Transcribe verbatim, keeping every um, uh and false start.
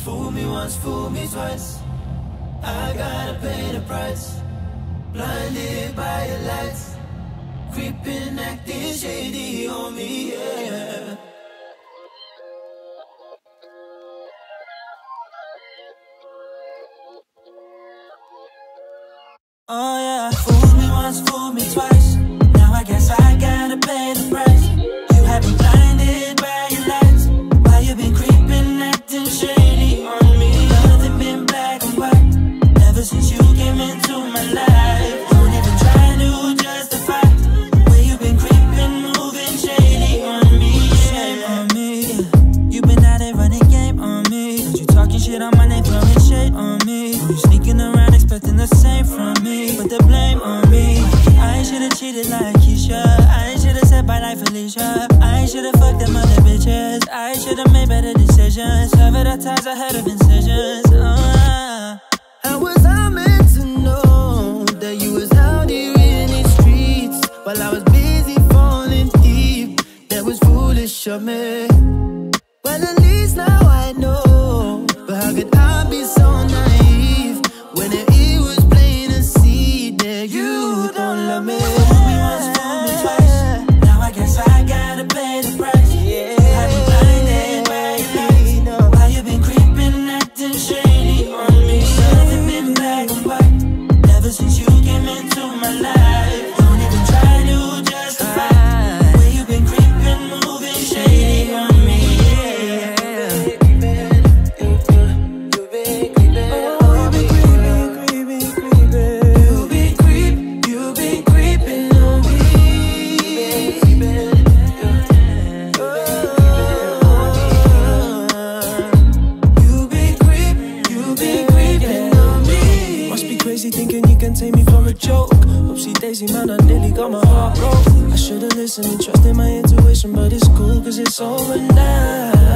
Fool me once, fool me twice, I gotta pay the price. Blinded by your lights, creeping, acting shady on me, yeah. Oh yeah, fool me once, fool me twice, now I guess I gotta pay the price. You have been blinded by your lights, while you been creeping, acting shady on me. Nothing been black and white, ever since you came into my life. Don't even try to justify where you been creeping, moving shady on me. Shame on me, yeah. You been out there running game on me. You talking shit on my name, throwing shade on me. You sneaking around expecting the same from me, but the blame on me. I should've cheated like Keisha, I should've said bye like Felicia, I should've fucked them other bitches, I should've made better decisions. Severed the ties ahead of incisions. uh. How was I meant to know that you was out here in these streets while I was busy falling deep? That was foolish of me. Well, at least now I know, but how could I be so naive when it was plain to see that you don't love me? Fool me once, fool me twice, now I guess I gotta pay the price. Yeah. I've been blinded by your lights, while you been creeping, acting shady on me. Nothing been black and white, ever since you came into my life. Don't even try to justify where you been creeping, moving shady on me. Thinking you can take me for a joke. Oopsie daisy, man, I nearly got my heart broke. I should've listened and trusted my intuition, but it's cool cause it's over now.